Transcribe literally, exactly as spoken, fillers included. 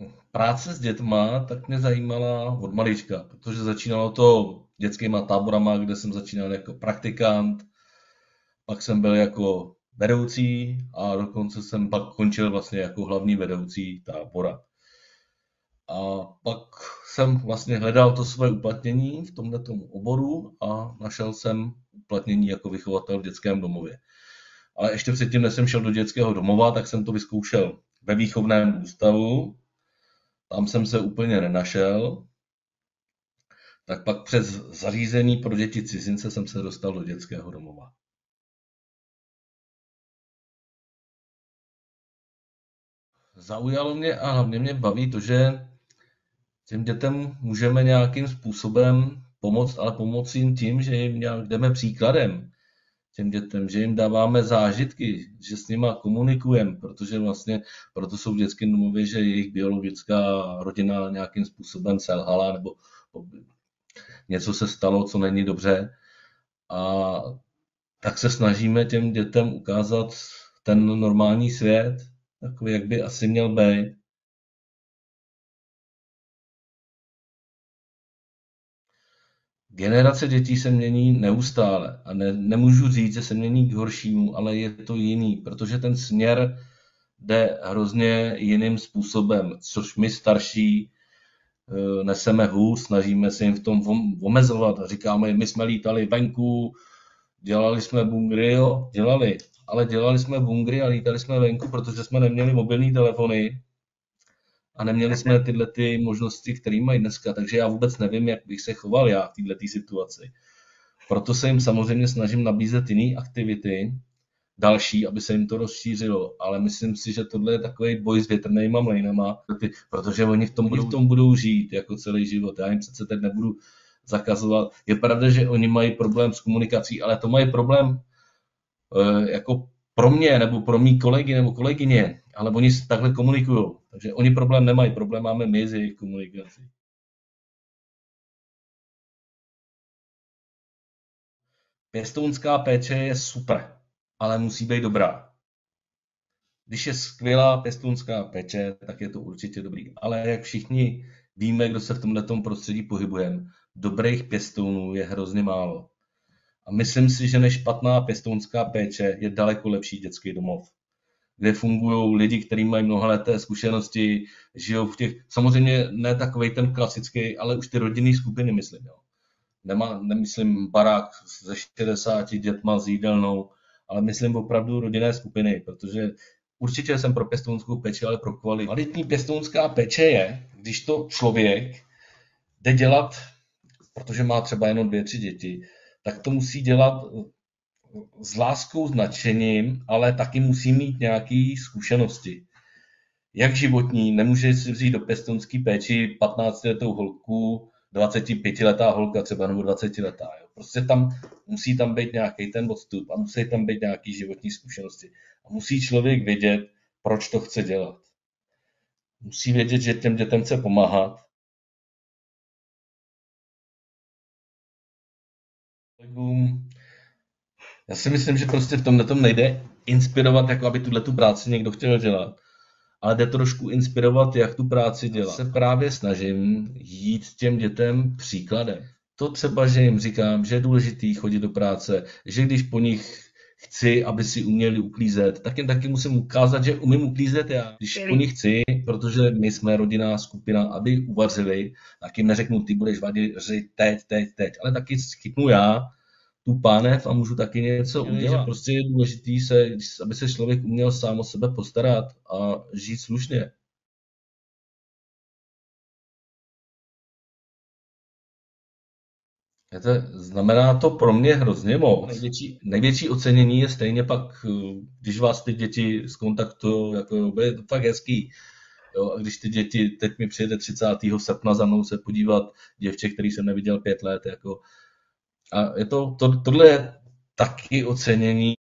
Práce s dětma tak mě zajímala od malička, protože začínalo to dětskýma táborama, kde jsem začínal jako praktikant, pak jsem byl jako vedoucí a dokonce jsem pak končil vlastně jako hlavní vedoucí tábora. A pak jsem vlastně hledal to své uplatnění v tomto oboru a našel jsem uplatnění jako vychovatel v dětském domově. Ale ještě předtím, než jsem šel do dětského domova, tak jsem to vyzkoušel ve výchovném ústavu. Tam jsem se úplně nenašel. Tak pak přes zařízení pro děti cizince jsem se dostal do dětského domova. Zaujalo mě a hlavně mě baví to, že těm dětem můžeme nějakým způsobem pomoct, ale pomoci jim tím, že jim nějak jdeme příkladem těm dětem, že jim dáváme zážitky, že s nima komunikujeme, protože vlastně proto jsou v dětském domově, že jejich biologická rodina nějakým způsobem selhala nebo něco se stalo, co není dobře. A tak se snažíme těm dětem ukázat ten normální svět, takový, jak by asi měl být. Generace dětí se mění neustále a ne, nemůžu říct, že se mění k horšímu, ale je to jiný, protože ten směr jde hrozně jiným způsobem, což my starší e, neseme hůř, snažíme se jim v tom omezovat a říkáme, my jsme lítali venku, dělali jsme bungry, jo, dělali, ale dělali jsme bungry a lítali jsme venku, protože jsme neměli mobilní telefony a neměli jsme tyhle ty možnosti, které mají dneska, takže já vůbec nevím, jak bych se choval já v této situaci. Proto se jim samozřejmě snažím nabízet jiné aktivity, další, aby se jim to rozšířilo, ale myslím si, že tohle je takový boj s větrnýma mlejnama, protože oni v tom, budou, v tom budou žít jako celý život. Já jim přece teď nebudu zakazovat. Je pravda, že oni mají problém s komunikací, ale to mají problém e, jako pro mě, nebo pro mý kolegy, nebo kolegyně, ale oni takhle komunikují. Takže oni problém nemají, problém máme my s jejich komunikací. Pěstounská péče je super, ale musí být dobrá. Když je skvělá pěstounská péče, tak je to určitě dobrý. Ale jak všichni víme, kdo se v tomto prostředí pohybujeme, dobrých pěstounů je hrozně málo. A myslím si, že než špatná pěstounská péče je daleko lepší dětský domov, kde fungují lidi, kteří mají mnohaleté zkušenosti, žijou v těch, samozřejmě ne takovej ten klasický, ale už ty rodinné skupiny, myslím. Jo. Nemá, nemyslím barák ze šedesáti dětma s jídelnou, ale myslím opravdu rodinné skupiny, protože určitě jsem pro pěstounskou péči, ale pro kvalitu. Kvalitní pěstounská péče je, když to člověk jde dělat, protože má třeba jenom dvě, tři děti, tak to musí dělat s láskou, s nadšením, ale taky musí mít nějaké zkušenosti. Jak životní, nemůže si vzít do pěstounské péči patnáctiletou holku, dvacetipětiletá holka třeba nebo dvacetiletá. Jo. Prostě tam musí tam být nějaký ten odstup a musí tam být nějaké životní zkušenosti. A musí člověk vědět, proč to chce dělat. Musí vědět, že těm dětem chce pomáhat. Já si myslím, že prostě v tomhle tom nejde inspirovat, jako aby tuhle tu práci někdo chtěl dělat. Ale jde trošku inspirovat, jak tu práci dělat. Já se právě snažím jít těm dětem příkladem. To třeba, že jim říkám, že je důležitý chodit do práce, že když po nich chci, aby si uměli uklízet, tak jim taky musím ukázat, že umím uklízet já. Když po nich chci, protože my jsme rodinná skupina, aby uvařili, tak jim neřeknu, ty budeš vařit teď, teď, teď, ale taky chytnu já tu pánev a můžu taky něco udělat. Prostě je důležitý, se, aby se člověk uměl sám o sebe postarat a žít slušně. Víte, znamená to pro mě hrozně moc. Největší, největší ocenění je stejně pak, když vás ty děti zkontaktují, jako je to fakt hezký. Jo, a když ty děti, teď mi přijede třicátého srpna za mnou se podívat děvče, který jsem neviděl pět let, jako, a je to, to, tohle je taky ocenění